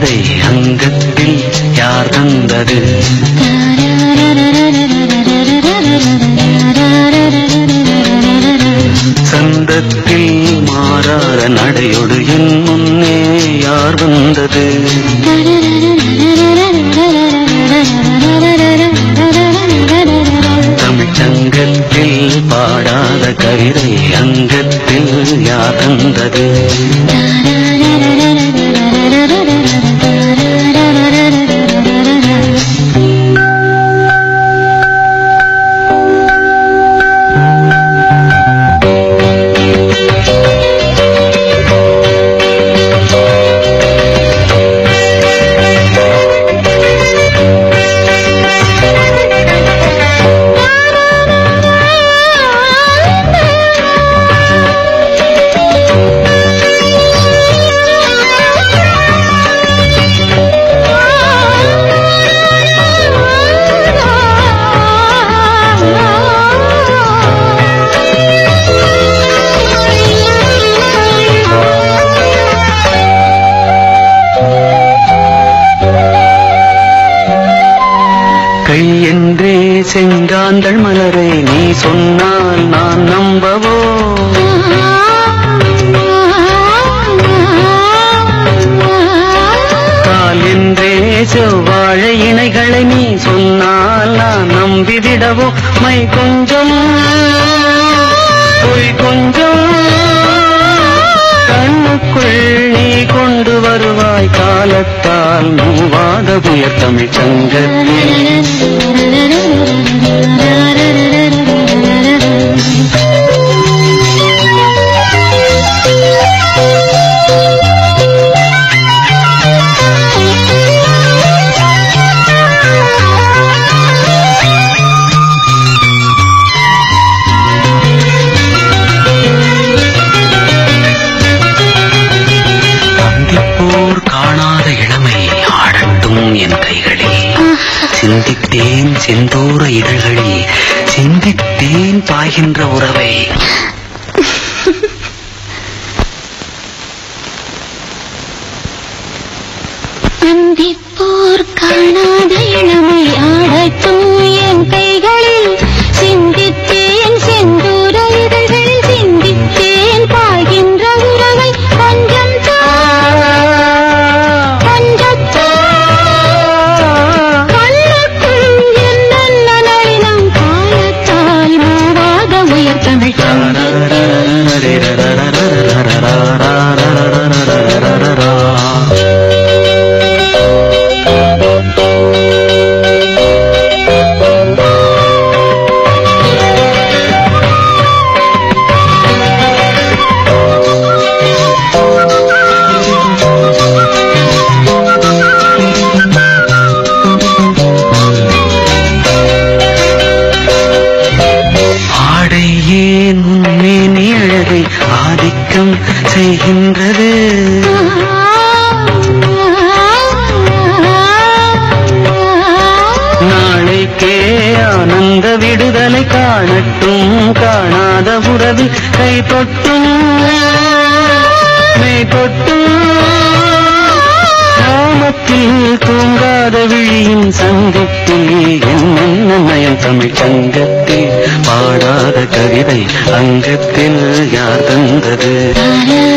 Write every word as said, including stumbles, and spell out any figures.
கவிதை அங்கத்தில் யார் தந்தது? சந்தத்தில் மாறாத நடையோடு என் முன்னே யார் வந்தது? தமிழ்ச்சங்கத்தில் பாடாத கவிதை அங்கத்தில் யார் தந்தது? கை என்றே செங்காந்தள் மலரை நீ சொன்னால் நான் நம்பவோ? கால் என்றே செவ்வாழை இணைகளை நீ சொன்னால் நான் நம்பிவிடவோ? மை கொஞ்சம் பொய் கொஞ்சம் கண்ணுக்குள் நீ கொண்டு வருவாய் காலத்தால் மூவாத புயர் தமிழ் சங்கத்தில். காணாத இளமை ஆடட்டும் என் கைகளில், சிந்தித்தேன் செந்தூர இதழ்களில், சிந்தித்தேன் பாய்கின்ற உறவை. சிந்திப்போர் காணாத இளமை ஆடட்டும் என் கைகளில், சிந்தித்தேன் செந்தூர இதழ்களில், சிந்தித்தேன் பாய்கின்ற உறவை. கொஞ்சம் ஆதிக்கம் செய்கின்றது. நாளைக்கே ஆனந்த விடுதலை காணட்டும் காணாத உறவு கை தொட்டும் மெய் தொட்டும் கிராமத்தில் தூங்காத விழியின் சங்கத்தில் என்ன நயம் தமிழ் சங்கத்தில் பாடாத கவிதை அங்கத்தில் யார் தந்தது?